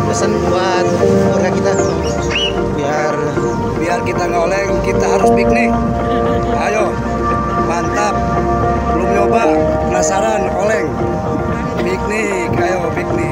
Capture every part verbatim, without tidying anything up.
pesan buat keluarga kita biar biar kita nggak oleng, kita harus piknik. Ayo, mantap. Belum nyoba, penasaran, oleng. Piknik, ayo piknik.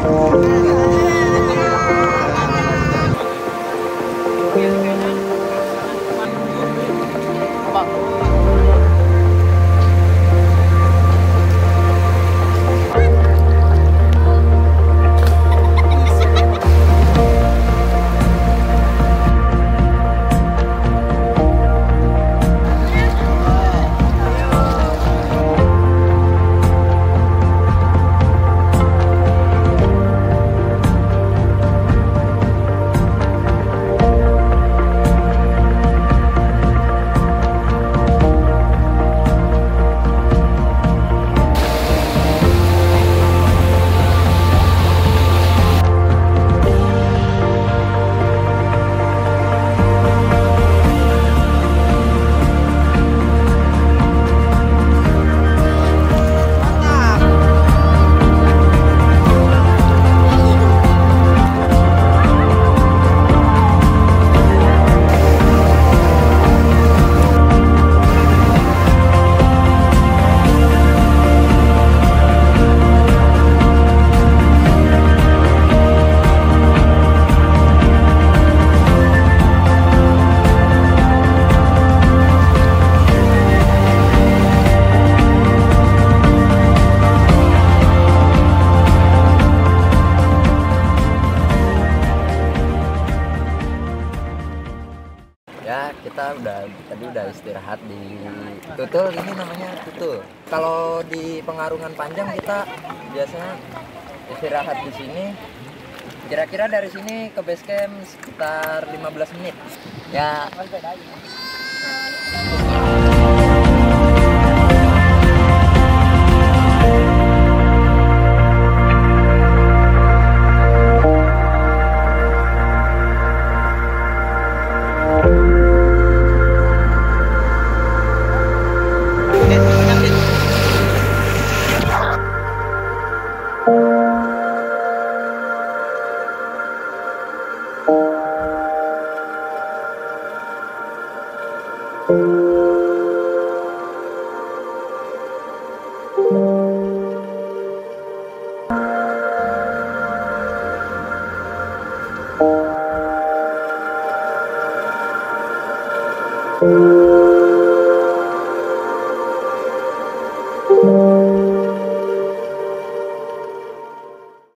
Ya, kita udah tadi udah istirahat di Tutul, ini namanya Tutul. Kalau di Pengarungan Panjang kita biasanya istirahat di sini. Kira-kira dari sini ke base camp sekitar lima belas menit. Ya. Thank you.